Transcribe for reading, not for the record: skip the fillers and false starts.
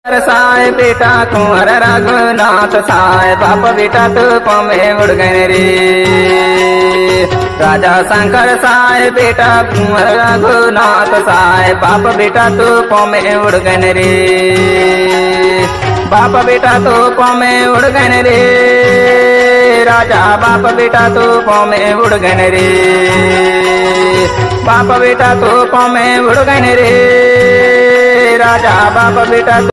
साय बेटा कुंवर रघुनाथ साय बाप बेटा तो पमे उड़ गए रे। राजा शंकर साय बेटा कुंवर रघुनाथ साय बाप बेटा तो पमे उड़ गए रे। बाप बेटा तो पमे उड़ गए रे। राजा बाप बेटा तो पमे उड़ गए रे। बाप बेटा तो पमे उड़ गए रे। राजा बाप बेटा